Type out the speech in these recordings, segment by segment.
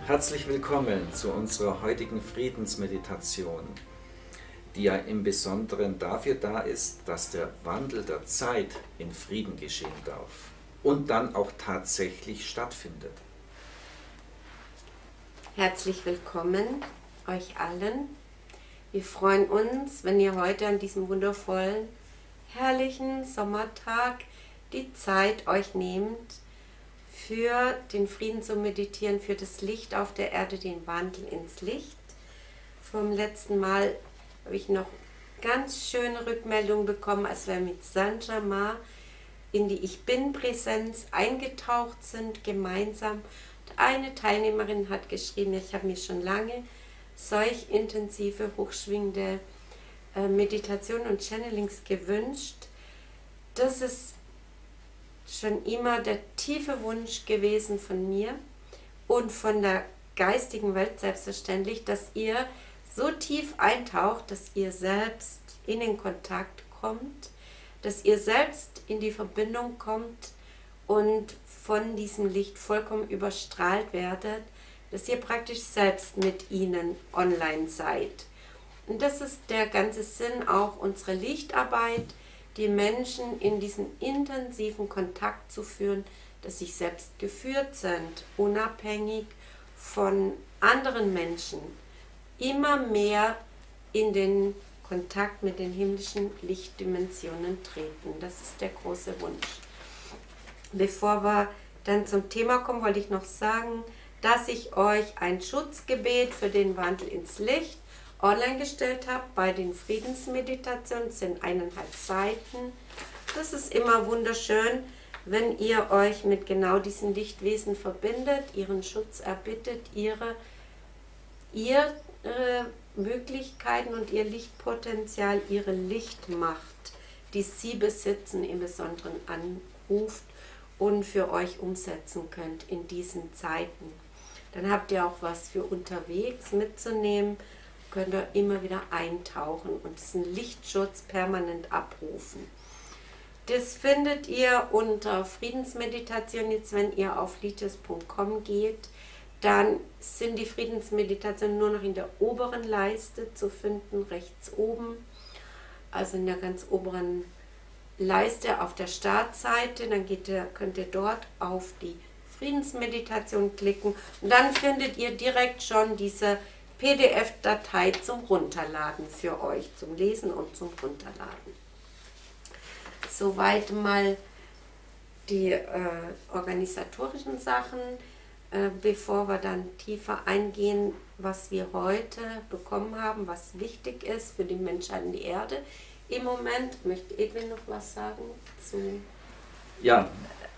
Herzlich willkommen zu unserer heutigen Friedensmeditation, die ja im Besonderen dafür da ist, dass der Wandel der Zeit in Frieden geschehen darf und dann auch tatsächlich stattfindet. Herzlich willkommen euch allen. Wir freuen uns, wenn ihr heute an diesem wundervollen, herrlichen Sommertag die Zeit euch nehmt, für den Frieden zu meditieren, für das Licht auf der Erde, den Wandel ins Licht. Vom letzten Mal habe ich noch ganz schöne Rückmeldungen bekommen, als wir mit Saint-Germain in die Ich-Bin-Präsenz eingetaucht sind, gemeinsam. Und eine Teilnehmerin hat geschrieben, ich habe mir schon lange solch intensive, hochschwingende Meditation und Channelings gewünscht. Das ist schon immer der tiefe Wunsch gewesen von mir und von der geistigen Welt selbstverständlich, dass ihr so tief eintaucht, dass ihr selbst in den Kontakt kommt, dass ihr selbst in die Verbindung kommt und von diesem Licht vollkommen überstrahlt werdet, dass ihr praktisch selbst mit ihnen online seid. Und das ist der ganze Sinn auch unserer Lichtarbeit, die Menschen in diesen intensiven Kontakt zu führen, dass sie selbst geführt sind, unabhängig von anderen Menschen, immer mehr in den Kontakt mit den himmlischen Lichtdimensionen treten. Das ist der große Wunsch. Bevor wir dann zum Thema kommen, wollte ich noch sagen, dass ich euch ein Schutzgebet für den Wandel ins Licht online gestellt habe bei den Friedensmeditationen. Das sind 1,5 Seiten. Das ist immer wunderschön, wenn ihr euch mit genau diesen Lichtwesen verbindet, ihren Schutz erbittet, ihre Möglichkeiten und ihr Lichtpotenzial, ihre Lichtmacht, die sie besitzen, im Besonderen anruft und für euch umsetzen könnt in diesen Zeiten. Dann habt ihr auch was für unterwegs mitzunehmen, könnt ihr immer wieder eintauchen und diesen Lichtschutz permanent abrufen. Das findet ihr unter Friedensmeditation. Jetzt, wenn ihr auf lichtes.com geht, dann sind die Friedensmeditationen nur noch in der oberen Leiste zu finden, rechts oben, also in der ganz oberen Leiste auf der Startseite. Dann könnt ihr dort auf die Friedensmeditation klicken und dann findet ihr direkt schon diese PDF-Datei zum Runterladen für euch, zum Lesen und zum Runterladen. Soweit mal die organisatorischen Sachen, bevor wir dann tiefer eingehen, was wir heute bekommen haben, was wichtig ist für die Menschheit und die Erde. Im Moment möchte Edwin noch was sagen zu... Ja,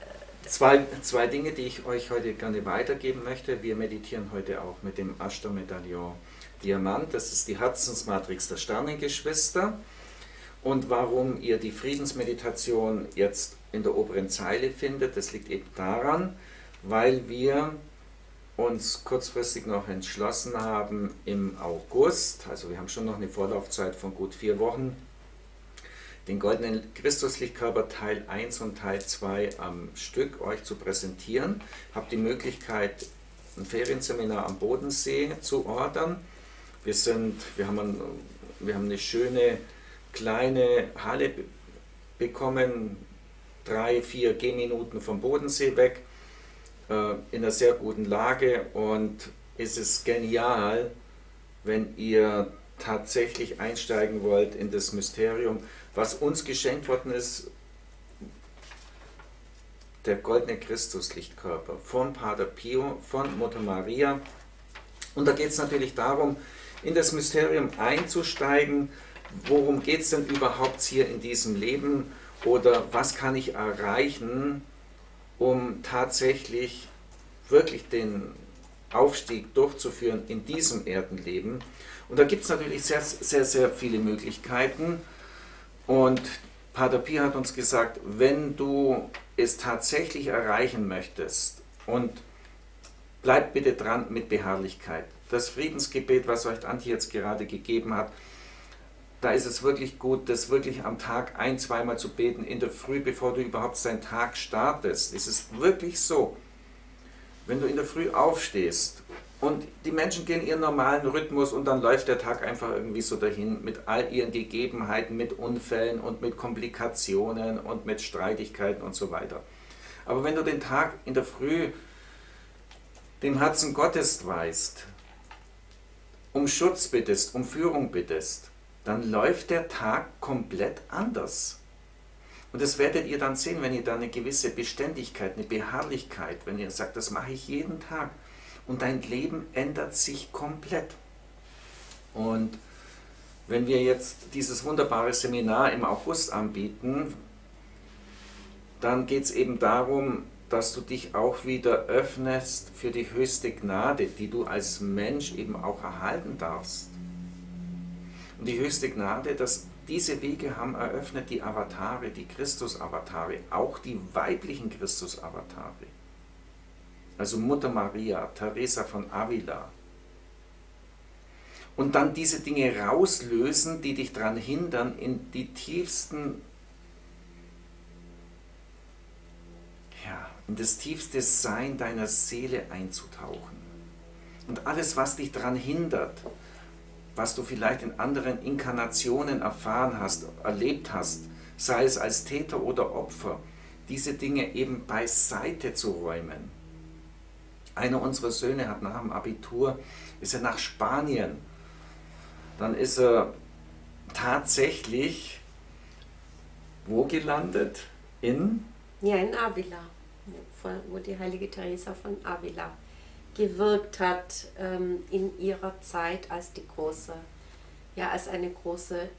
zwei Dinge, die ich euch heute gerne weitergeben möchte. Wir meditieren heute auch mit dem Ashtar-Medaillon Diamant. Das ist die Herzensmatrix der Sternengeschwister. Und warum ihr die Friedensmeditation jetzt in der oberen Zeile findet, das liegt eben daran, weil wir uns kurzfristig noch entschlossen haben im August, also wir haben schon noch eine Vorlaufzeit von gut 4 Wochen, den goldenen Christuslichtkörper Teil 1 und Teil 2 am Stück euch zu präsentieren. Habt die Möglichkeit, ein Ferienseminar am Bodensee zu ordern. Wir haben eine schöne kleine Halle bekommen, 3-4 Gehminuten vom Bodensee weg, in einer sehr guten Lage, und es ist genial, wenn ihr tatsächlich einsteigen wollt in das Mysterium, was uns geschenkt worden ist, der goldene Christuslichtkörper von Pater Pio, von Mutter Maria. Und da geht es natürlich darum, in das Mysterium einzusteigen. Worum geht es denn überhaupt hier in diesem Leben, oder was kann ich erreichen, um tatsächlich wirklich den Aufstieg durchzuführen in diesem Erdenleben. Und da gibt es natürlich sehr, sehr, sehr viele Möglichkeiten. Und Pater Pio hat uns gesagt, wenn du es tatsächlich erreichen möchtest, und bleibt bitte dran mit Beharrlichkeit. Das Friedensgebet, was euch Antje jetzt gerade gegeben hat, da ist es wirklich gut, das wirklich am Tag 1-2 Mal zu beten, in der Früh, bevor du überhaupt deinen Tag startest. Es ist wirklich so, wenn du in der Früh aufstehst Und die Menschen gehen ihren normalen Rhythmus und dann läuft der Tag einfach irgendwie so dahin mit all ihren Gegebenheiten, mit Unfällen und mit Komplikationen und mit Streitigkeiten und so weiter. Aber wenn du den Tag in der Früh dem Herzen Gottes weißt, um Schutz bittest, um Führung bittest, dann läuft der Tag komplett anders. Und das werdet ihr dann sehen, wenn ihr da eine gewisse Beständigkeit, eine Beharrlichkeit, wenn ihr sagt, das mache ich jeden Tag. Und dein Leben ändert sich komplett. Und wenn wir jetzt dieses wunderbare Seminar im August anbieten, dann geht es eben darum, dass du dich auch wieder öffnest für die höchste Gnade, die du als Mensch eben auch erhalten darfst. Und die höchste Gnade, dass diese Wege haben eröffnet die Avatare, die Christus-Avatare, auch die weiblichen Christus-Avatare. Also Mutter Maria, Teresa von Avila. Und dann diese Dinge rauslösen, die dich daran hindern, in die tiefsten, in das tiefste Sein deiner Seele einzutauchen. Und alles, was dich daran hindert, was du vielleicht in anderen Inkarnationen erfahren hast, erlebt hast, sei es als Täter oder Opfer, diese Dinge eben beiseite zu räumen. Einer unserer Söhne hat nach dem Abitur, ist er nach Spanien. Dann ist er tatsächlich wo gelandet? In Avila, wo die heilige Teresa von Avila gewirkt hat in ihrer Zeit als als eine große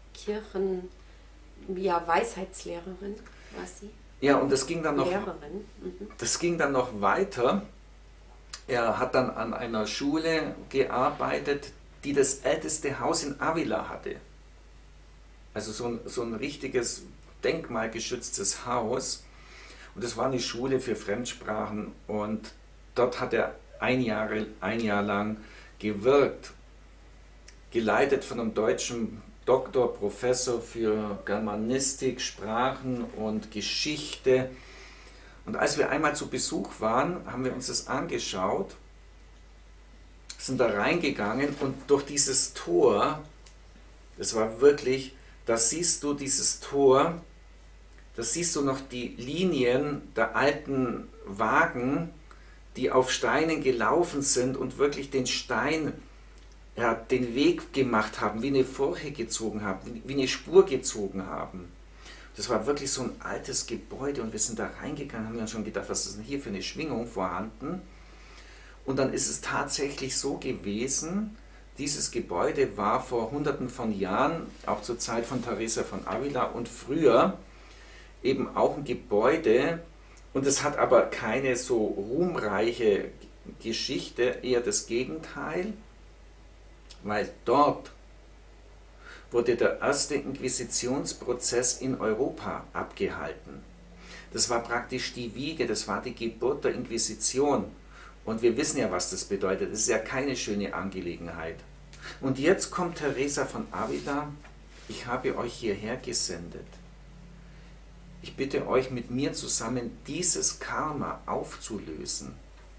Weisheitslehrerin war sie. Ja, und das ging dann noch, Lehrerin. Das ging dann noch weiter. Er hat dann an einer Schule gearbeitet, die das älteste Haus in Avila hatte. Also so ein richtiges denkmalgeschütztes Haus. Und das war eine Schule für Fremdsprachen und dort hat er ein Jahr lang gewirkt, geleitet von einem deutschen Doktor, Professor für Germanistik, Sprachen und Geschichte. Und als wir einmal zu Besuch waren, haben wir uns das angeschaut, sind da reingegangen und durch dieses Tor, das war wirklich, da siehst du dieses Tor, da siehst du noch die Linien der alten Wagen, die auf Steinen gelaufen sind und wirklich den Stein, den Weg gemacht haben, wie eine Furche gezogen haben, wie eine Spur gezogen haben. Das war wirklich so ein altes Gebäude und wir sind da reingegangen, haben uns schon gedacht, was ist denn hier für eine Schwingung vorhanden? Und dann ist es tatsächlich so gewesen, dieses Gebäude war vor Hunderten von Jahren, auch zur Zeit von Teresa von Avila und früher, eben auch ein Gebäude, und es hat aber keine so ruhmreiche Geschichte, eher das Gegenteil, weil dort wurde der erste Inquisitionsprozess in Europa abgehalten. Das war praktisch die Wiege, das war die Geburt der Inquisition. Und wir wissen ja, was das bedeutet. Das ist ja keine schöne Angelegenheit. Und jetzt kommt Teresa von Avila, ich habe euch hierher gesendet. Ich bitte euch, mit mir zusammen dieses Karma aufzulösen.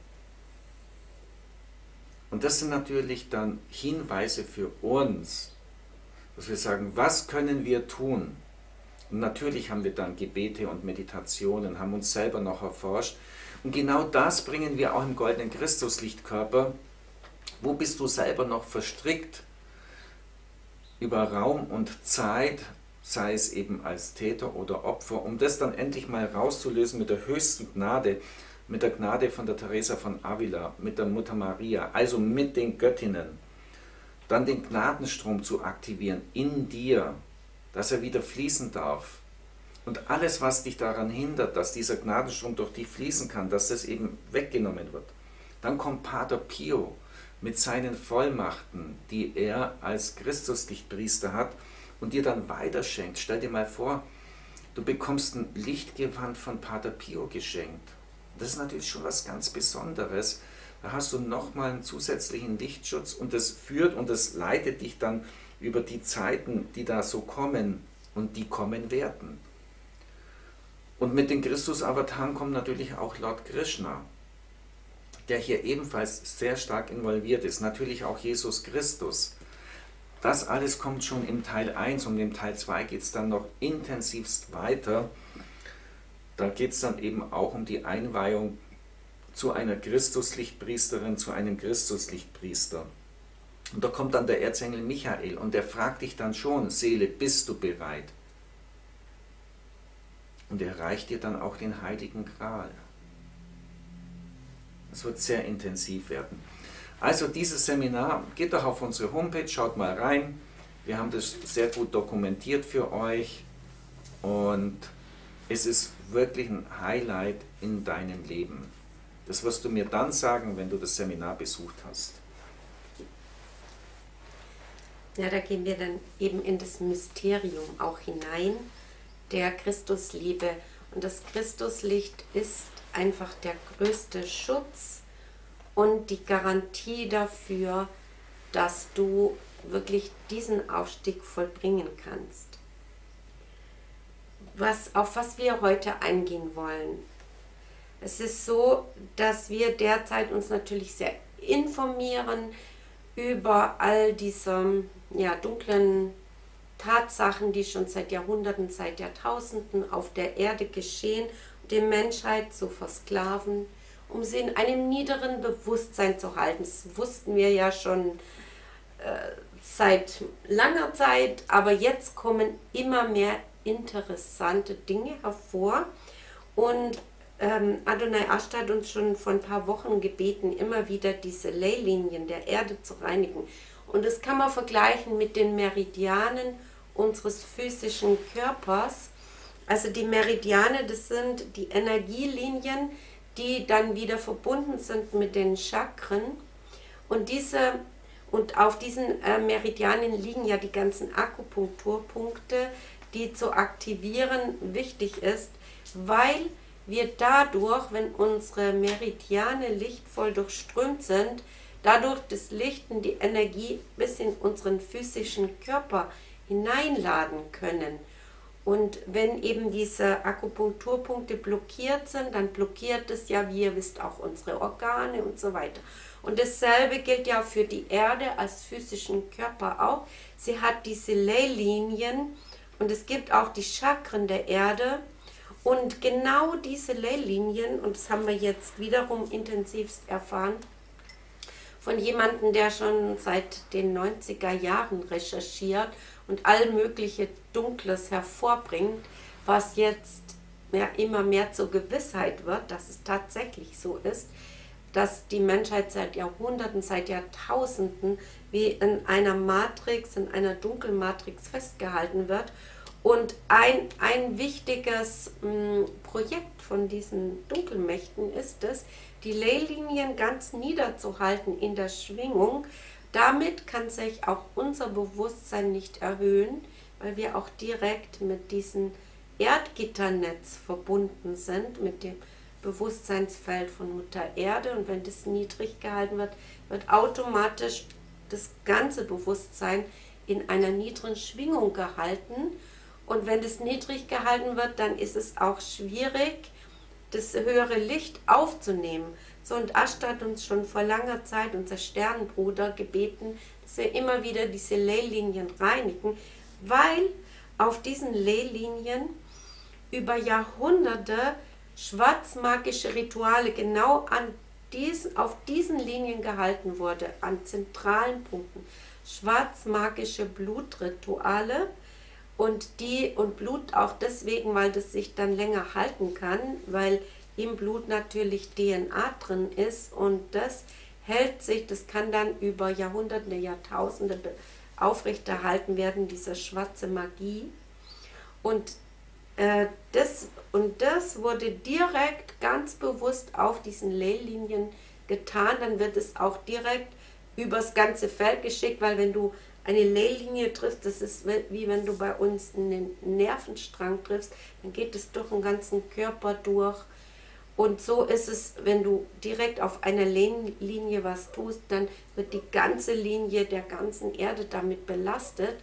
Und das sind natürlich dann Hinweise für uns, dass wir sagen, was können wir tun? Und natürlich haben wir dann Gebete und Meditationen, haben uns selber noch erforscht. Und genau das bringen wir auch im goldenen Christuslichtkörper. Wo bist du selber noch verstrickt über Raum und Zeit, sei es eben als Täter oder Opfer, um das dann endlich mal rauszulösen mit der höchsten Gnade, mit der Gnade von der Teresa von Avila, mit der Mutter Maria, also mit den Göttinnen, dann den Gnadenstrom zu aktivieren in dir, dass er wieder fließen darf. Und alles, was dich daran hindert, dass dieser Gnadenstrom durch dich fließen kann, dass das eben weggenommen wird. Dann kommt Pater Pio mit seinen Vollmachten, die er als Christuslichtpriester hat und dir dann weiterschenkt. Stell dir mal vor, du bekommst ein Lichtgewand von Pater Pio geschenkt. Das ist natürlich schon was ganz Besonderes. Da hast du nochmal einen zusätzlichen Lichtschutz und das führt und das leitet dich dann über die Zeiten, die da so kommen und die kommen werden. Und mit den Christus-Avataren kommt natürlich auch Lord Krishna. der hier ebenfalls sehr stark involviert ist. Natürlich auch Jesus Christus. Das alles kommt schon im Teil 1 und im Teil 2 geht es dann noch intensivst weiter. Da geht es dann eben auch um die Einweihung zu einer Christuslichtpriesterin, zu einem Christuslichtpriester. Und da kommt dann der Erzengel Michael und der fragt dich dann schon, Seele, bist du bereit? Und er reicht dir dann auch den Heiligen Gral. Das wird sehr intensiv werden. Also dieses Seminar, geht doch auf unsere Homepage, schaut mal rein. Wir haben das sehr gut dokumentiert für euch und es ist wirklich ein Highlight in deinem Leben. Das wirst du mir dann sagen, wenn du das Seminar besucht hast. Ja, da gehen wir dann eben in das Mysterium auch hinein, der Christusliebe. Und das Christuslicht ist einfach der größte Schutz und die Garantie dafür, dass du wirklich diesen Aufstieg vollbringen kannst. Auf was wir heute eingehen wollen. Es ist so, dass wir derzeit uns natürlich sehr informieren über all diese dunklen Tatsachen, die schon seit Jahrhunderten, seit Jahrtausenden auf der Erde geschehen, die Menschheit zu versklaven, um sie in einem niederen Bewusstsein zu halten. Das wussten wir ja schon seit langer Zeit, aber jetzt kommen immer mehr interessante Dinge hervor und Adonai Ashta hat uns schon vor ein paar Wochen gebeten, immer wieder diese Leylinien der Erde zu reinigen. Und das kann man vergleichen mit den Meridianen unseres physischen Körpers. Also die Meridiane, das sind die Energielinien, die dann wieder verbunden sind mit den Chakren. Und auf diesen Meridianen liegen ja die ganzen Akupunkturpunkte, die zu aktivieren wichtig ist, weil wir dadurch, wenn unsere Meridiane lichtvoll durchströmt sind, dadurch das Licht und die Energie bis in unseren physischen Körper hineinladen können. Und wenn eben diese Akupunkturpunkte blockiert sind, dann blockiert es ja, wie ihr wisst, auch unsere Organe und so weiter. Und dasselbe gilt ja für die Erde als physischen Körper auch. Sie hat diese Leylinien und es gibt auch die Chakren der Erde. Und genau diese Leylinien, und das haben wir jetzt wiederum intensivst erfahren, von jemandem, der schon seit den 90er Jahren recherchiert und all mögliche Dunkles hervorbringt, was jetzt immer mehr zur Gewissheit wird, dass es tatsächlich so ist, dass die Menschheit seit Jahrhunderten, seit Jahrtausenden wie in einer Matrix, in einer Dunkelmatrix festgehalten wird. Und ein wichtiges Projekt von diesen Dunkelmächten ist es, die Leylinien ganz niederzuhalten in der Schwingung. Damit kann sich auch unser Bewusstsein nicht erhöhen, weil wir auch direkt mit diesem Erdgitternetz verbunden sind, mit dem Bewusstseinsfeld von Mutter Erde. Und wenn das niedrig gehalten wird, wird automatisch das ganze Bewusstsein in einer niedrigen Schwingung gehalten. Und wenn das niedrig gehalten wird, dann ist es auch schwierig, das höhere Licht aufzunehmen. So, und Ashta hat uns schon vor langer Zeit, unser Sternenbruder, gebeten, dass wir immer wieder diese Leylinien reinigen, weil auf diesen Leylinien über Jahrhunderte schwarzmagische Rituale genau auf diesen Linien gehalten wurde, an zentralen Punkten. Schwarzmagische Blutrituale. Und Blut auch deswegen, weil das sich dann länger halten kann, weil im Blut natürlich DNA drin ist und das hält sich, das kann dann über Jahrhunderte, Jahrtausende aufrechterhalten werden, diese schwarze Magie. Und das wurde direkt ganz bewusst auf diesen Leylinien getan, dann wird es auch direkt übers ganze Feld geschickt, weil wenn du eine Leylinie triffst, das ist wie wenn du bei uns einen Nervenstrang triffst, dann geht es durch den ganzen Körper durch. Und so ist es, wenn du direkt auf einer Leylinie was tust, dann wird die ganze Linie der ganzen Erde damit belastet.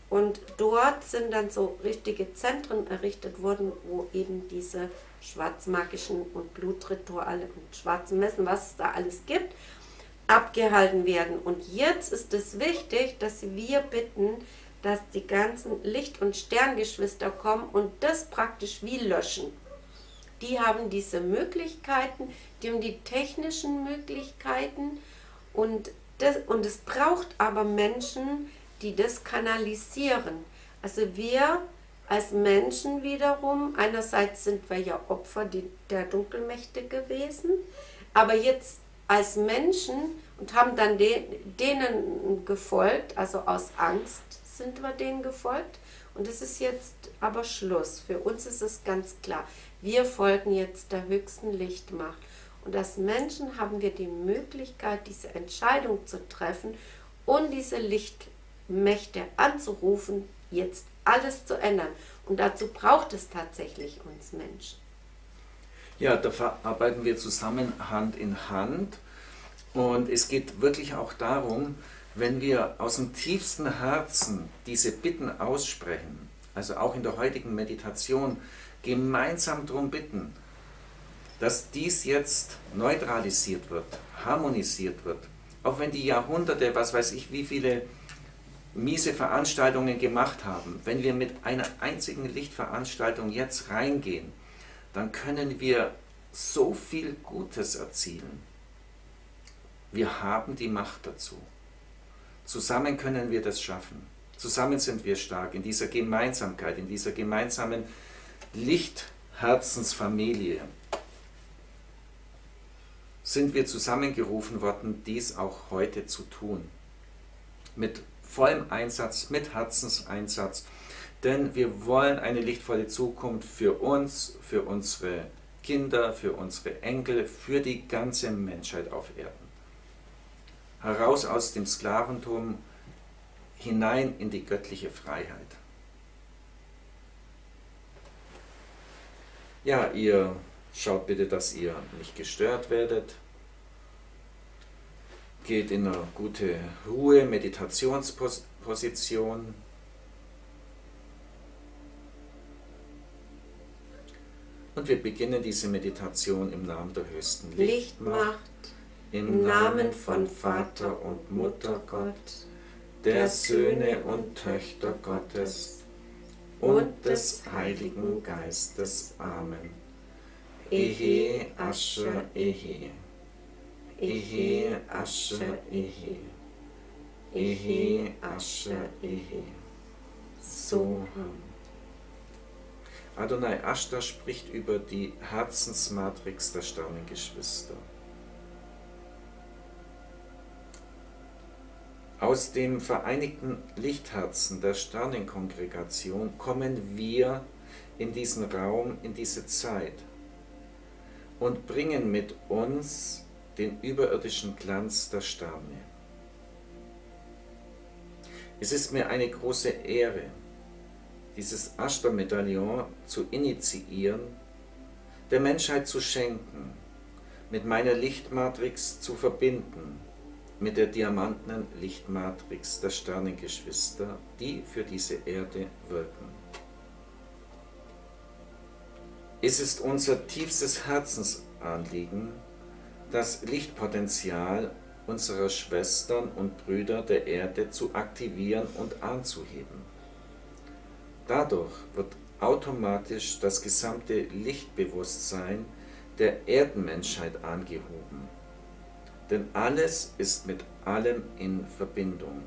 Und dort sind dann so richtige Zentren errichtet worden, wo eben diese schwarzmagischen und Blutrituale und schwarzen Messen, was es da alles gibt, abgehalten werden. Und jetzt ist es wichtig, dass wir bitten, dass die ganzen Licht- und Sterngeschwister kommen und das praktisch wie löschen. Die haben diese Möglichkeiten, die haben die technischen Möglichkeiten und es braucht aber Menschen, die das kanalisieren. Also wir als Menschen wiederum, einerseits sind wir ja Opfer der Dunkelmächte gewesen, aber jetzt als Menschen und haben dann denen gefolgt, also aus Angst sind wir denen gefolgt und es ist jetzt aber Schluss. Für uns ist es ganz klar, wir folgen jetzt der höchsten Lichtmacht und als Menschen haben wir die Möglichkeit, diese Entscheidung zu treffen und diese Lichtmächte anzurufen, jetzt alles zu ändern. Und dazu braucht es tatsächlich uns Menschen. Ja, da arbeiten wir zusammen Hand in Hand. Und es geht wirklich auch darum, wenn wir aus dem tiefsten Herzen diese Bitten aussprechen, also auch in der heutigen Meditation, gemeinsam darum bitten, dass dies jetzt neutralisiert wird, harmonisiert wird. Auch wenn die Jahrhunderte, was weiß ich, wie viele miese Veranstaltungen gemacht haben, wenn wir mit einer einzigen Lichtveranstaltung jetzt reingehen, dann können wir so viel Gutes erzielen. Wir haben die Macht dazu. Zusammen können wir das schaffen. Zusammen sind wir stark in dieser Gemeinsamkeit, in dieser gemeinsamen Lichtherzensfamilie. Sind wir zusammengerufen worden, dies auch heute zu tun. Mit vollem Einsatz, mit Herzenseinsatz. Denn wir wollen eine lichtvolle Zukunft für uns, für unsere Kinder, für unsere Enkel, für die ganze Menschheit auf Erden. Heraus aus dem Sklaventum, hinein in die göttliche Freiheit. Ja, ihr schaut bitte, dass ihr nicht gestört werdet. Geht in eine gute Ruhe, Meditationsposition. Und wir beginnen diese Meditation im Namen der höchsten Lichtmacht. Im Namen von Vater und Mutter Gott, der Söhne und Töchter Gottes und des Heiligen Geistes. Amen. Ehe, Asche, Ehe. Ehe, Asche, Ehe. Ehe, Asche, Ehe. So. Adonai Ashtar spricht über die Herzensmatrix der Sternengeschwister. Aus dem vereinigten Lichtherzen der Sternenkongregation kommen wir in diesen Raum, in diese Zeit und bringen mit uns den überirdischen Glanz der Sterne. Es ist mir eine große Ehre, dieses Ashtar-Medaillon zu initiieren, der Menschheit zu schenken, mit meiner Lichtmatrix zu verbinden, mit der diamantenen Lichtmatrix der Sternengeschwister, die für diese Erde wirken. Es ist unser tiefstes Herzensanliegen, das Lichtpotenzial unserer Schwestern und Brüder der Erde zu aktivieren und anzuheben. Dadurch wird automatisch das gesamte Lichtbewusstsein der Erdenmenschheit angehoben. Denn alles ist mit allem in Verbindung.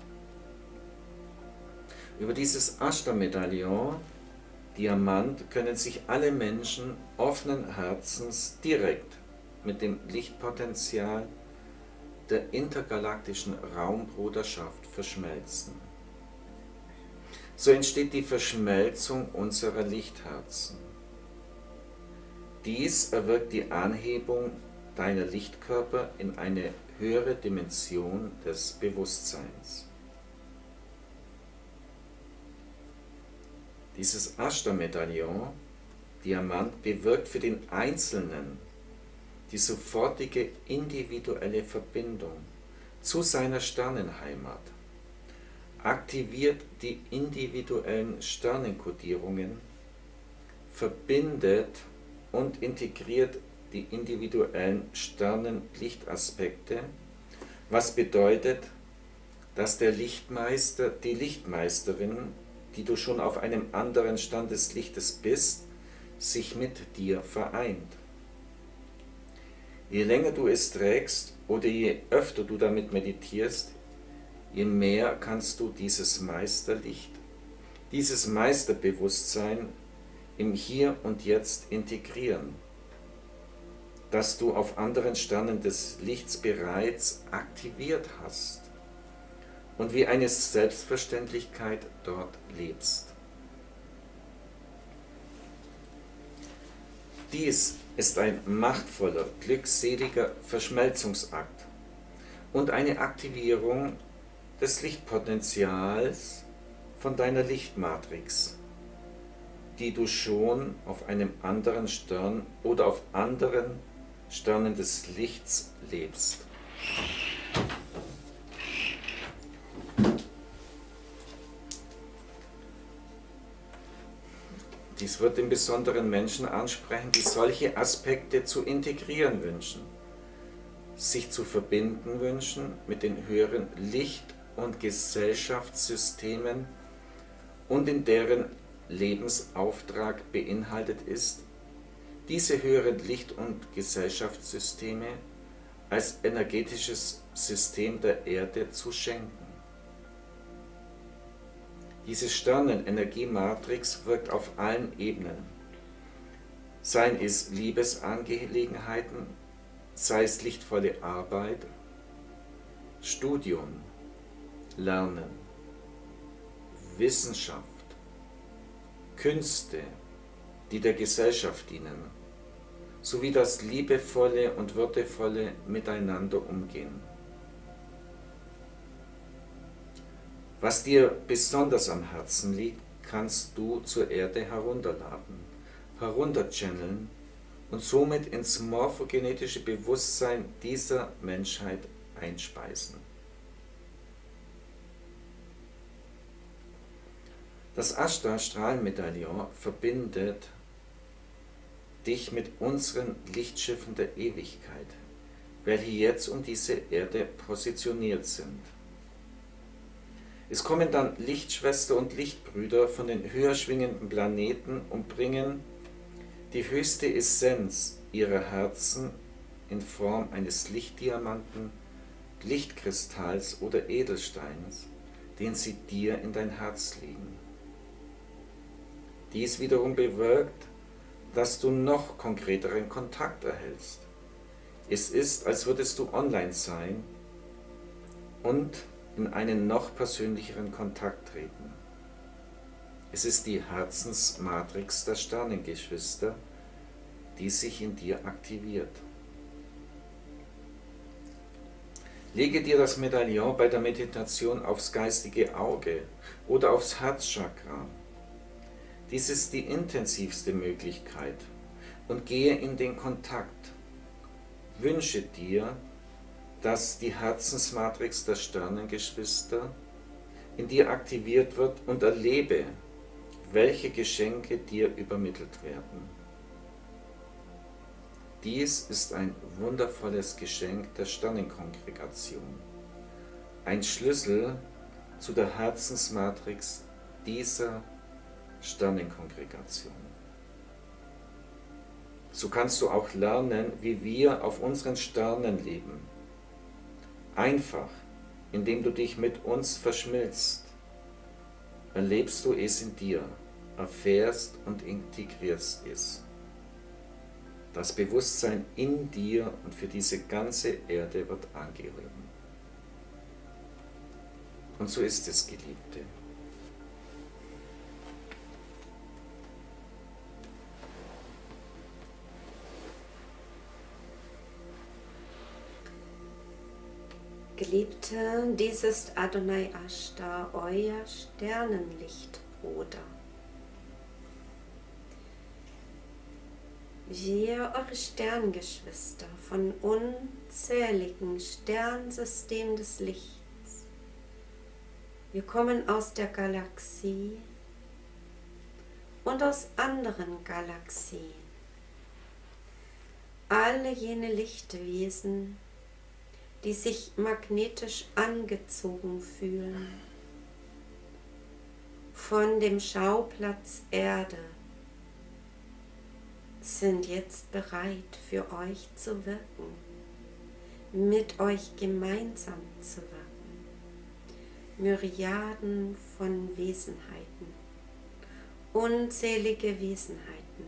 Über dieses Ashtar-Medaillon, Diamant, können sich alle Menschen offenen Herzens direkt mit dem Lichtpotenzial der intergalaktischen Raumbruderschaft verschmelzen. So entsteht die Verschmelzung unserer Lichtherzen. Dies erwirkt die Anhebung deiner Lichtkörper in eine höhere Dimension des Bewusstseins. Dieses Ashtar-Medaillon, Diamant, bewirkt für den Einzelnen die sofortige individuelle Verbindung zu seiner Sternenheimat, aktiviert die individuellen Sternenkodierungen, verbindet und integriert die individuellen Sternenlichtaspekte, was bedeutet, dass der Lichtmeister, die Lichtmeisterin, die du schon auf einem anderen Stand des Lichtes bist, sich mit dir vereint. Je länger du es trägst oder je öfter du damit meditierst, je mehr kannst du dieses Meisterlicht, dieses Meisterbewusstsein im Hier und Jetzt integrieren, das du auf anderen Sternen des Lichts bereits aktiviert hast und wie eine Selbstverständlichkeit dort lebst. Dies ist ein machtvoller, glückseliger Verschmelzungsakt und eine Aktivierung des Lichtpotenzials von deiner Lichtmatrix, die du schon auf einem anderen Stern oder auf anderen Sternen des Lichts lebst. Dies wird im Besonderen Menschen ansprechen, die solche Aspekte zu integrieren wünschen, sich zu verbinden wünschen mit den höheren Licht- und Gesellschaftssystemen und in deren Lebensauftrag beinhaltet ist, diese höheren Licht- und Gesellschaftssysteme als energetisches System der Erde zu schenken. Diese Sternenenergiematrix wirkt auf allen Ebenen, seien es Liebesangelegenheiten, sei es lichtvolle Arbeit, Studium, Lernen, Wissenschaft, Künste, die der Gesellschaft dienen, sowie das liebevolle und würdevolle Miteinander umgehen. Was dir besonders am Herzen liegt, kannst du zur Erde herunterladen, herunterchanneln und somit ins morphogenetische Bewusstsein dieser Menschheit einspeisen. Das Ashtar-Strahlenmedaillon verbindet dich mit unseren Lichtschiffen der Ewigkeit, welche jetzt um diese Erde positioniert sind. Es kommen dann Lichtschwester und Lichtbrüder von den höher schwingenden Planeten und bringen die höchste Essenz ihrer Herzen in Form eines Lichtdiamanten, Lichtkristalls oder Edelsteins, den sie dir in dein Herz legen. Dies wiederum bewirkt, dass du noch konkreteren Kontakt erhältst. Es ist, als würdest du online sein und in einen noch persönlicheren Kontakt treten. Es ist die Herzensmatrix der Sternengeschwister, die sich in dir aktiviert. Lege dir das Medaillon bei der Meditation aufs geistige Auge oder aufs Herzchakra. Dies ist die intensivste Möglichkeit und gehe in den Kontakt. Wünsche dir, dass die Herzensmatrix der Sternengeschwister in dir aktiviert wird und erlebe, welche Geschenke dir übermittelt werden. Dies ist ein wundervolles Geschenk der Sternenkongregation, ein Schlüssel zu der Herzensmatrix dieser Sternenkongregation. So kannst du auch lernen, wie wir auf unseren Sternen leben. Einfach, indem du dich mit uns verschmilzt, erlebst du es in dir, erfährst und integrierst es. Das Bewusstsein in dir und für diese ganze Erde wird angehoben. Und so ist es, Geliebte. Geliebte, dies ist Adonai Ashtar, euer Sternenlichtbruder. Wir, eure Sterngeschwister von unzähligen Sternsystemen des Lichts, Wir kommen aus der Galaxie und aus anderen Galaxien. Alle jene Lichtwesen, die sich magnetisch angezogen fühlen von dem Schauplatz Erde, sind jetzt bereit, für euch zu wirken, mit euch gemeinsam zu wirken. Myriaden von Wesenheiten, unzählige Wesenheiten.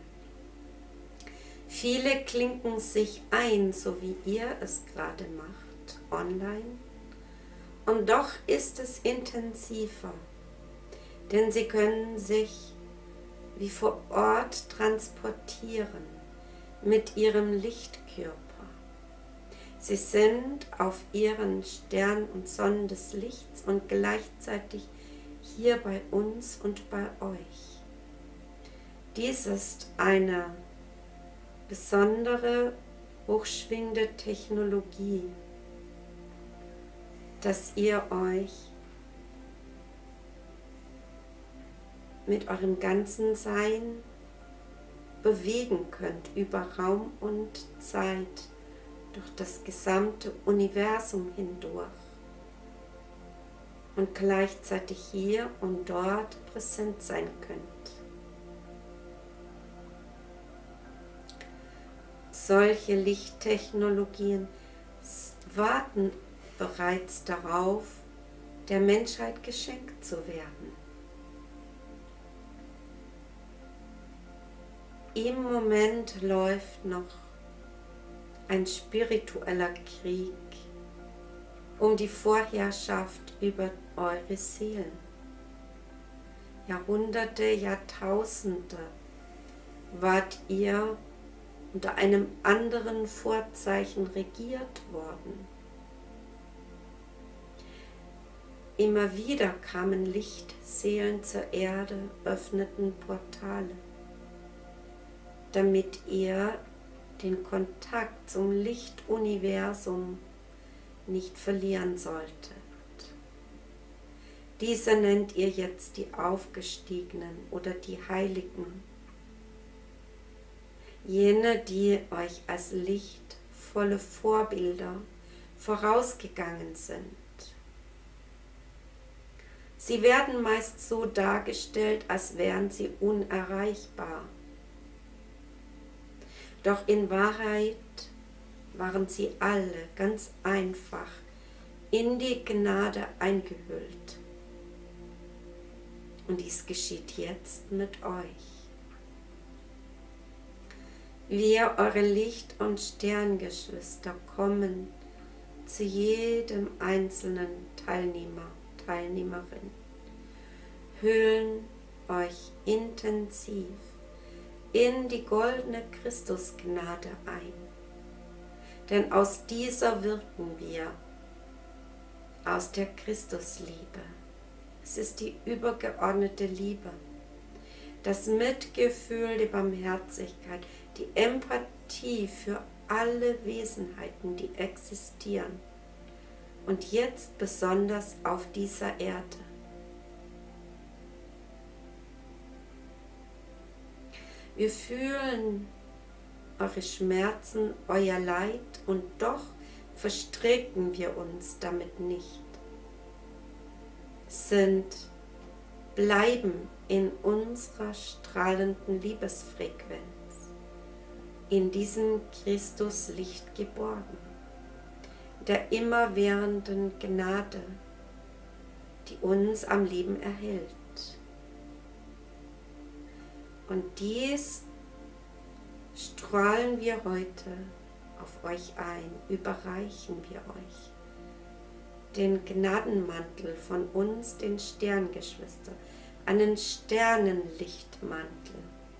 Viele klinken sich ein, so wie ihr es gerade macht, online. Und doch ist es intensiver, denn sie können sich wie vor Ort transportieren mit ihrem Lichtkörper. Sie sind auf ihren Stern und Sonnen des Lichts und gleichzeitig hier bei uns und bei euch. Dies ist eine besondere, hochschwingende Technologie, dass ihr euch mit eurem ganzen Sein bewegen könnt über Raum und Zeit, durch das gesamte Universum hindurch und gleichzeitig hier und dort präsent sein könnt. Solche Lichttechnologien warten bereits darauf, der Menschheit geschenkt zu werden. Im Moment läuft noch ein spiritueller Krieg um die Vorherrschaft über eure Seelen. Jahrhunderte, Jahrtausende wart ihr unter einem anderen Vorzeichen regiert worden. Immer wieder kamen Lichtseelen zur Erde, öffneten Portale, damit ihr den Kontakt zum Lichtuniversum nicht verlieren solltet. Diese nennt ihr jetzt die Aufgestiegenen oder die Heiligen. Jene, die euch als lichtvolle Vorbilder vorausgegangen sind. Sie werden meist so dargestellt, als wären sie unerreichbar. Doch in Wahrheit waren sie alle ganz einfach in die Gnade eingehüllt. Und dies geschieht jetzt mit euch. Wir, eure Licht- und Sterngeschwister, kommen zu jedem einzelnen Teilnehmer, Teilnehmerin, hüllen euch intensiv in die goldene Christusgnade ein. Denn aus dieser wirken wir, aus der Christusliebe. Es ist die übergeordnete Liebe, das Mitgefühl, die Barmherzigkeit, die Empathie für alle Wesenheiten, die existieren. Und jetzt besonders auf dieser Erde. Wir fühlen eure Schmerzen, euer Leid und doch verstricken wir uns damit nicht. Bleiben in unserer strahlenden Liebesfrequenz, in diesem Christuslicht geborgen, der immerwährenden Gnade, die uns am Leben erhält. Und dies strahlen wir heute auf euch ein, überreichen wir euch den Gnadenmantel von uns, den Sterngeschwister, einen Sternenlichtmantel,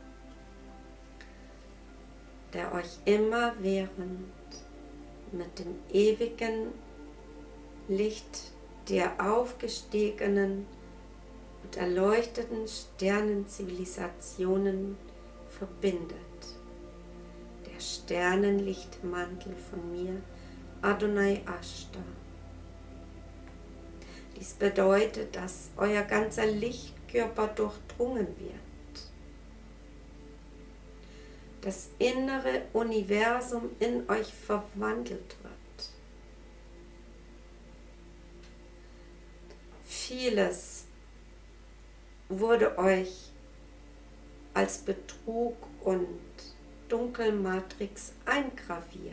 der euch immerwährend mit dem ewigen Licht der aufgestiegenen und erleuchteten Sternenzivilisationen verbindet. Der Sternenlichtmantel von mir, Adonai Ashtar. Dies bedeutet, dass euer ganzer Lichtkörper durchdrungen wird. Das innere Universum in euch verwandelt wird. Vieles wurde euch als Betrug und Dunkelmatrix eingraviert.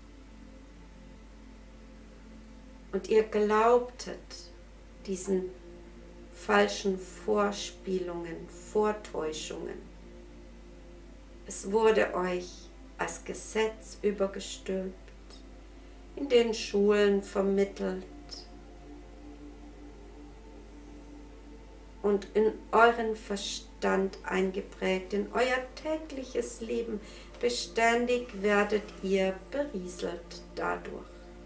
Und ihr glaubtet diesen falschen Vorspielungen, Vortäuschungen. Es wurde euch als Gesetz übergestülpt, in den Schulen vermittelt und in euren Verstand eingeprägt, in euer tägliches Leben. Beständig werdet ihr berieselt dadurch.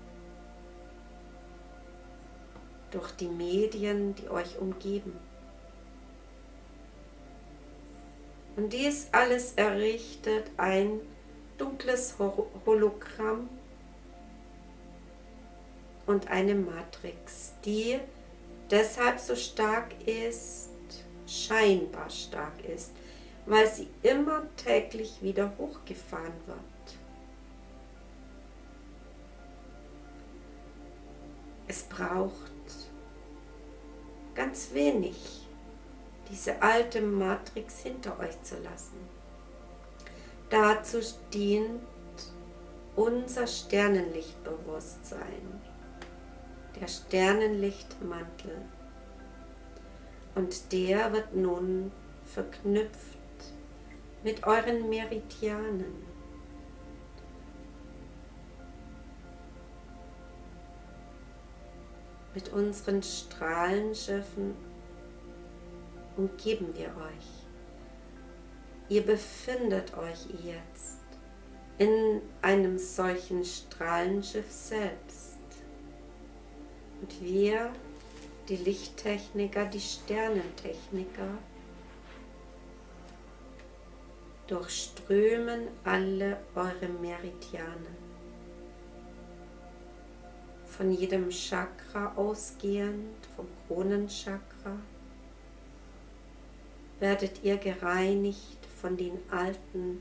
Durch die Medien, die euch umgeben. Und dies alles errichtet ein dunkles Hologramm und eine Matrix, die deshalb so stark ist, scheinbar stark ist, weil sie immer täglich wieder hochgefahren wird. Es braucht ganz wenig, diese alte Matrix hinter euch zu lassen. Dazu dient unser Sternenlichtbewusstsein, der Sternenlichtmantel. Und der wird nun verknüpft mit euren Meridianen. Mit unseren Strahlenschiffen umgeben wir euch. Ihr befindet euch jetzt in einem solchen Strahlenschiff selbst. Und wir, die Lichttechniker, die Sternentechniker, durchströmen alle eure Meridiane. Von jedem Chakra ausgehend, vom Kronenchakra, werdet ihr gereinigt von den alten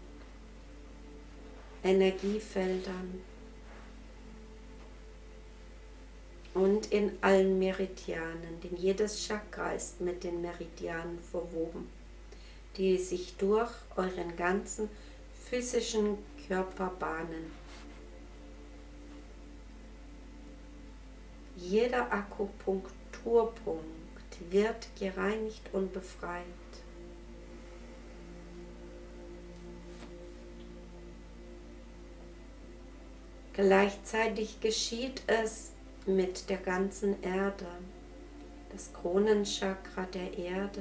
Energiefeldern und in allen Meridianen, denn jedes Chakra ist mit den Meridianen verwoben, die sich durch euren ganzen physischen Körper bahnen. Jeder Akupunkturpunkt wird gereinigt und befreit. Gleichzeitig geschieht es mit der ganzen Erde, das Kronenchakra der Erde,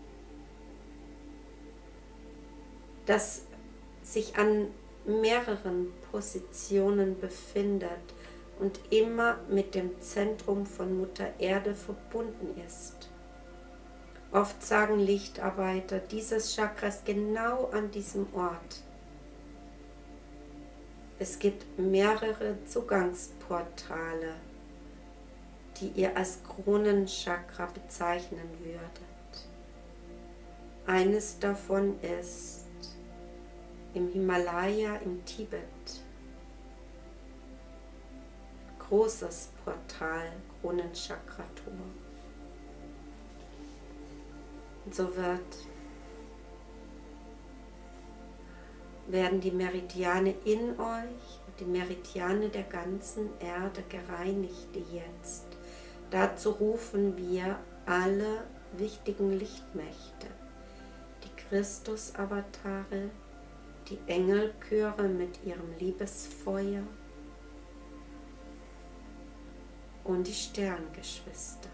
das sich an mehreren Positionen befindet und immer mit dem Zentrum von Mutter Erde verbunden ist. Oft sagen Lichtarbeiter, dieses Chakra ist genau an diesem Ort. Es gibt mehrere Zugangsportale, die ihr als Kronenchakra bezeichnen würdet. Eines davon ist im Himalaya, im Tibet. Großes Portal, Kronenchakra-Tor. Und so werden die Meridiane in euch und die Meridiane der ganzen Erde gereinigt jetzt. Dazu rufen wir alle wichtigen Lichtmächte, die Christus-Avatare, die Engelchöre mit ihrem Liebesfeuer und die Sterngeschwister.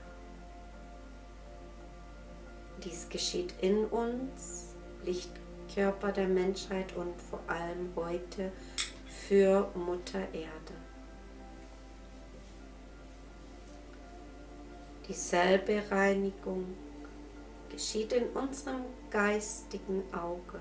Dies geschieht in uns, Lichtkörper der Menschheit und vor allem heute für Mutter Erde. Dieselbe Reinigung geschieht in unserem geistigen Auge.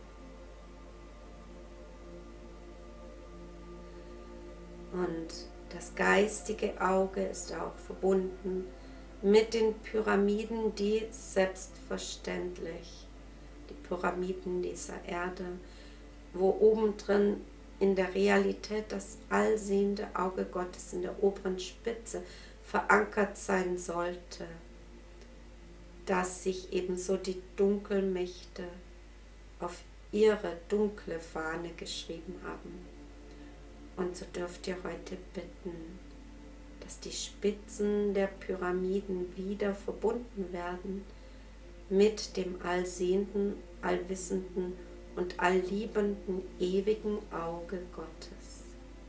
Und Das geistige Auge ist auch verbunden mit den Pyramiden, die selbstverständlich, die Pyramiden dieser Erde, wo obendrin in der Realität das allsehende Auge Gottes in der oberen Spitze verankert sein sollte, dass sich ebenso die Dunkelmächte auf ihre dunkle Fahne geschrieben haben. Und so dürft ihr heute bitten, dass die Spitzen der Pyramiden wieder verbunden werden mit dem allsehenden, allwissenden und allliebenden, ewigen Auge Gottes.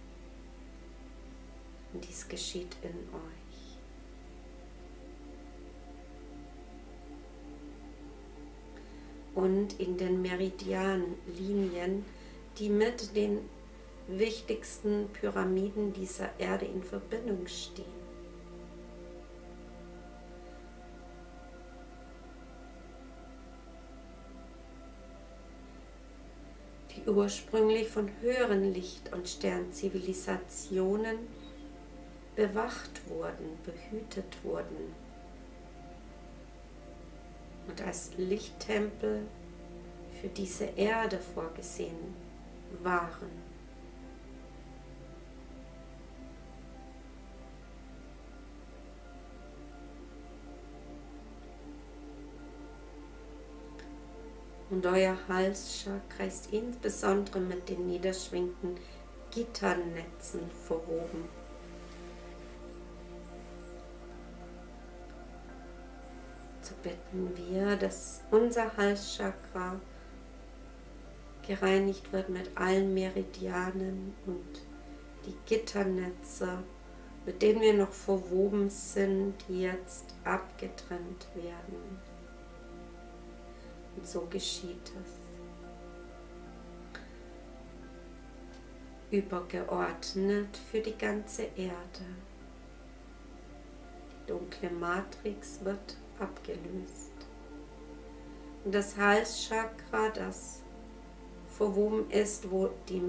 Und dies geschieht in euch. Und in den Meridianlinien, die mit den wichtigsten Pyramiden dieser Erde in Verbindung stehen. Die ursprünglich von höheren Licht- und Sternzivilisationen bewacht wurden, behütet wurden und als Lichttempel für diese Erde vorgesehen waren. Und euer Halschakra ist insbesondere mit den niederschwingenden Gitternetzen verwoben. So bitten wir, dass unser Halschakra gereinigt wird mit allen Meridianen und die Gitternetze, mit denen wir noch verwoben sind, jetzt abgetrennt werden. Und so geschieht es. Übergeordnet für die ganze Erde. Die dunkle Matrix wird abgelöst. Und das Halschakra, das verwoben ist, wo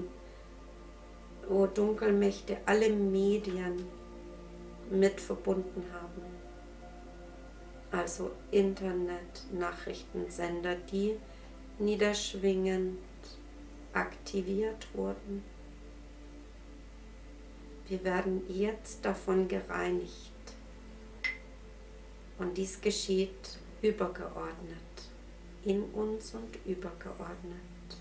Dunkelmächte alle Medien mit verbunden haben. Also Internet, Nachrichtensender, die niederschwingend aktiviert wurden. Wir werden jetzt davon gereinigt. Und dies geschieht übergeordnet, in uns und übergeordnet.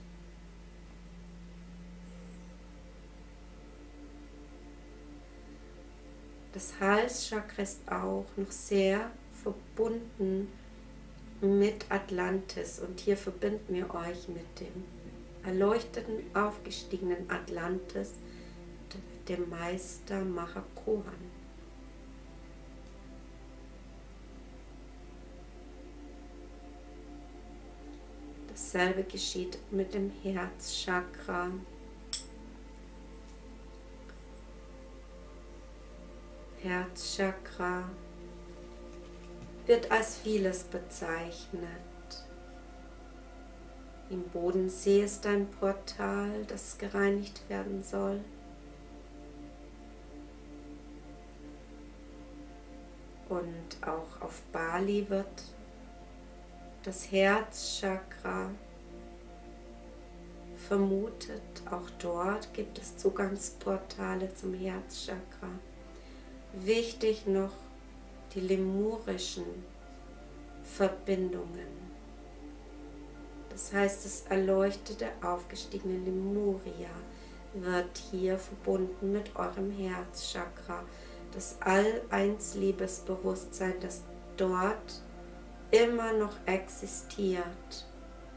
Das Halschakra ist auch noch sehr verbunden mit Atlantis und hier verbinden wir euch mit dem erleuchteten, aufgestiegenen Atlantis, dem Meister Mahachohan. Dasselbe geschieht mit dem Herzchakra. Herzchakra wird als vieles bezeichnet. Im Bodensee ist ein Portal, das gereinigt werden soll. Und auch auf Bali wird das Herzchakra vermutet. Auch dort gibt es Zugangsportale zum Herzchakra. Wichtig noch die lemurischen Verbindungen. Das heißt, das erleuchtete, aufgestiegene Lemuria wird hier verbunden mit eurem Herzchakra. Das All-Eins-Liebesbewusstsein, das dort immer noch existiert.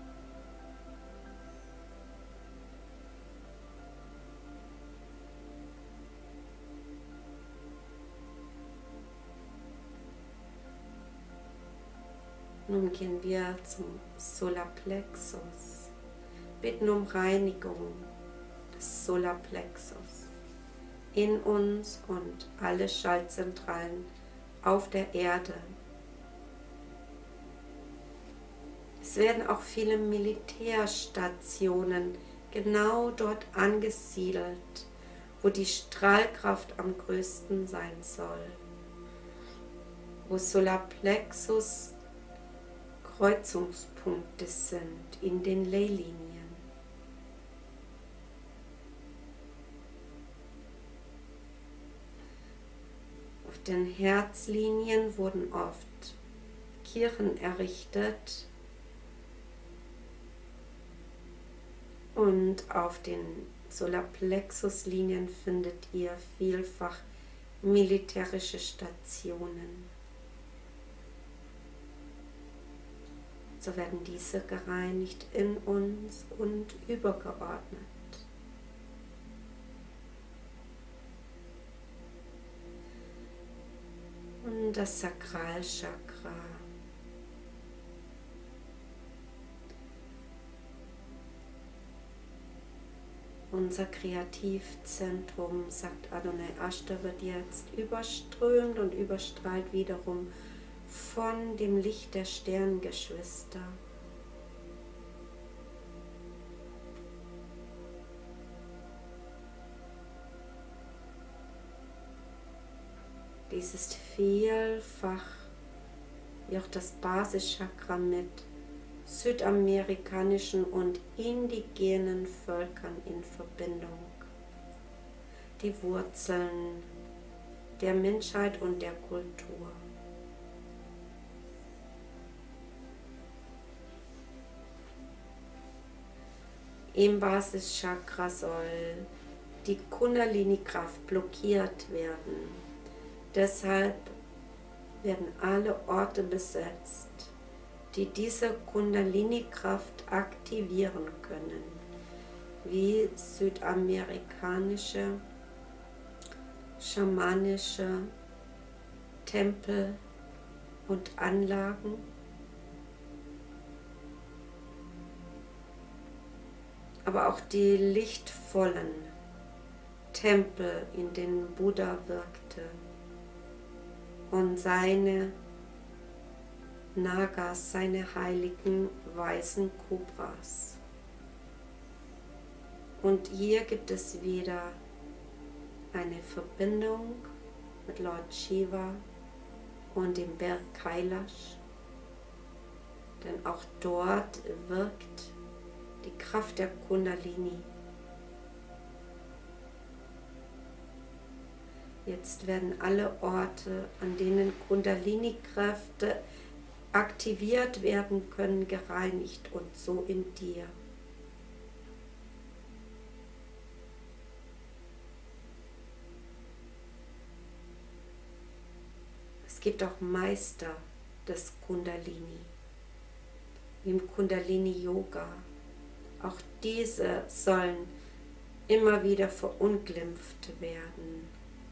Nun gehen wir zum Solarplexus, bitten um Reinigung des Solarplexus in uns und alle Schaltzentralen auf der Erde. Es werden auch viele Militärstationen genau dort angesiedelt wo die Strahlkraft am größten sein soll, wo Solarplexus Kreuzungspunkte sind in den Leylinien. Auf den Herzlinien wurden oft Kirchen errichtet und auf den Solarplexuslinien findet ihr vielfach militärische Stationen. So werden diese gereinigt in uns und übergeordnet. Und das Sakralchakra. Unser Kreativzentrum, sagt Adonai Ashta, wird jetzt überströmt und überstrahlt wiederum von dem Licht der Sternengeschwister. Dies ist vielfach wie auch das Basischakra mit südamerikanischen und indigenen Völkern in Verbindung. Die Wurzeln der Menschheit und der Kultur. Im Basischakra soll die Kundalini-Kraft blockiert werden. Deshalb werden alle Orte besetzt, die diese Kundalini-Kraft aktivieren können, wie südamerikanische, schamanische Tempel und Anlagen, aber auch die lichtvollen Tempel, in denen Buddha wirkte und seine Nagas, seine heiligen weißen Kobras. Und hier gibt es wieder eine Verbindung mit Lord Shiva und dem Berg Kailash, denn auch dort wirkt die Kraft der Kundalini. Jetzt werden alle Orte, an denen Kundalini-Kräfte aktiviert werden können, gereinigt und so in dir. Es gibt auch Meister des Kundalini, wie im Kundalini-Yoga. Auch diese sollen immer wieder verunglimpft werden.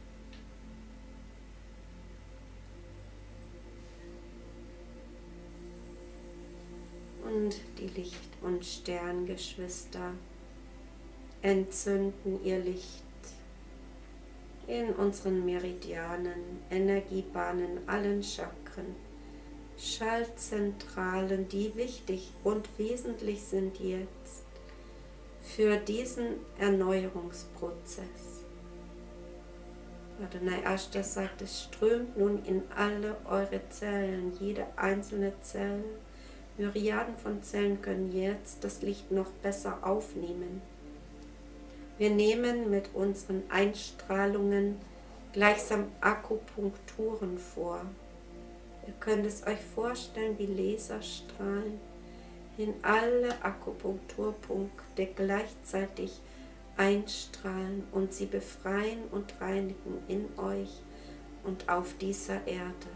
Und die Licht- und Sterngeschwister entzünden ihr Licht in unseren Meridianen, Energiebahnen, allen Chakren, Schaltzentralen, die wichtig und wesentlich sind jetzt für diesen Erneuerungsprozess. Adonai Ashta sagt, es strömt nun in alle eure Zellen, jede einzelne Zelle. Myriaden von Zellen können jetzt das Licht noch besser aufnehmen. Wir nehmen mit unseren Einstrahlungen gleichsam Akupunkturen vor. Ihr könnt es euch vorstellen wie Laserstrahlen in alle Akupunkturpunkte gleichzeitig einstrahlen und sie befreien und reinigen in euch und auf dieser Erde.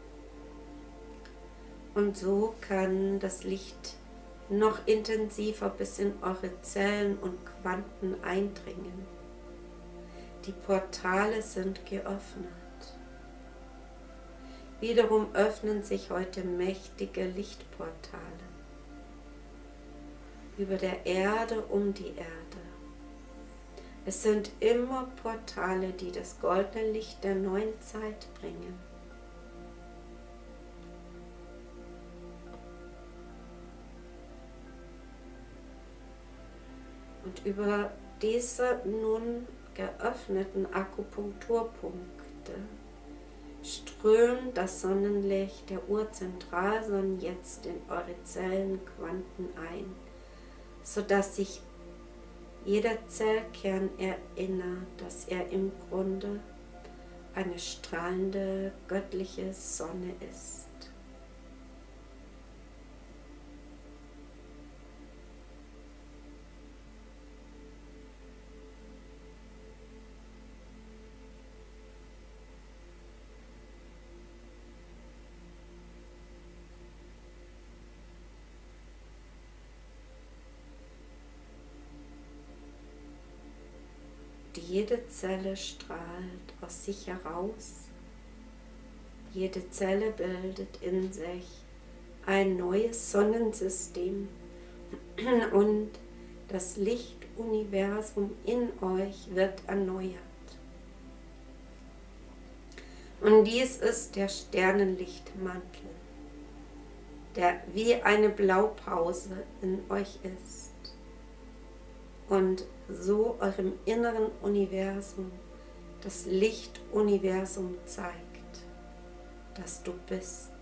Und so kann das Licht noch intensiver bis in eure Zellen und Quanten eindringen. Die Portale sind geöffnet. Wiederum öffnen sich heute mächtige Lichtportale über der Erde, um die Erde. Es sind immer Portale, die das goldene Licht der neuen Zeit bringen. Und über diese nun geöffneten Akupunkturpunkte strömt das Sonnenlicht der Urzentralsonnen jetzt in eure Zellenquanten ein, sodass sich jeder Zellkern erinnert, dass er im Grunde eine strahlende göttliche Sonne ist. Jede Zelle strahlt aus sich heraus. Jede Zelle bildet in sich ein neues Sonnensystem und das Lichtuniversum in euch wird erneuert. Und dies ist der Sternenlichtmantel, der wie eine Blaupause in euch ist und so eurem inneren Universum das Lichtuniversum zeigt, das du bist.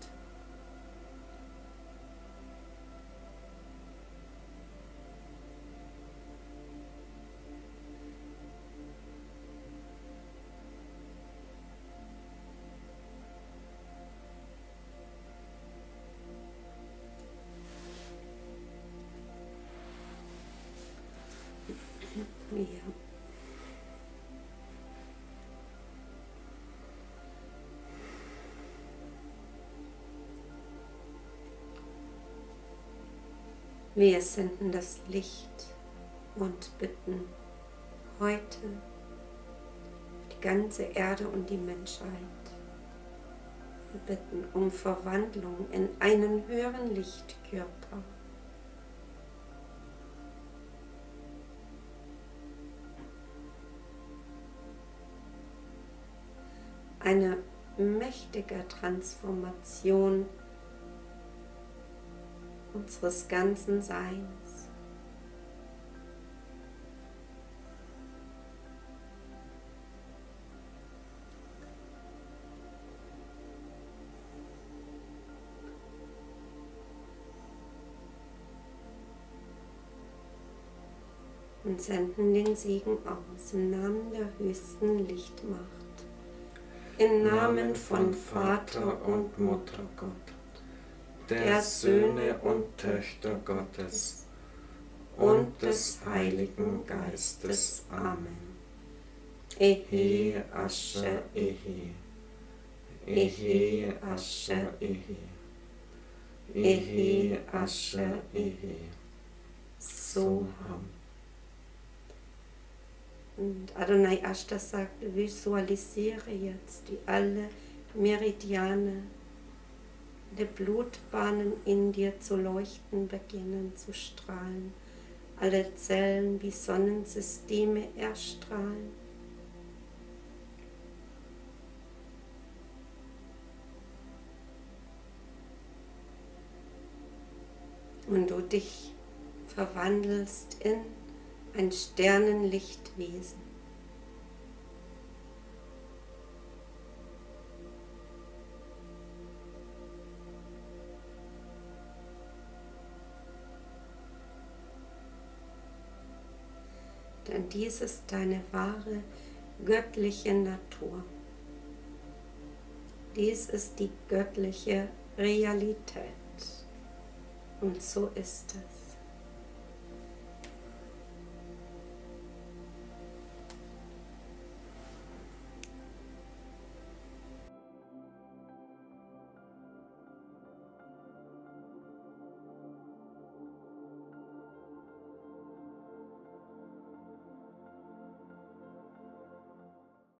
Ja. Wir senden das Licht und bitten heute die ganze Erde und die Menschheit. Wir bitten um Verwandlung in einen höheren Lichtkörper. Eine mächtige Transformation unseres ganzen Seins. Und senden den Segen aus im Namen der höchsten Lichtmacht. Im Namen von Vater und Mutter Gott, der Söhne und Töchter Gottes und des Heiligen Geistes. Amen. Ehe Asche, Ehe, Ehe Asche, Ehe Asche, Ehe. So. Und Adonai Ashta sagt, visualisiere jetzt die alle Meridiane der Blutbahnen in dir zu leuchten beginnen, zu strahlen. Alle Zellen wie Sonnensysteme erstrahlen. Und du dich verwandelst in ein Sternenlichtwesen. Denn dies ist deine wahre göttliche Natur. Dies ist die göttliche Realität. Und so ist es.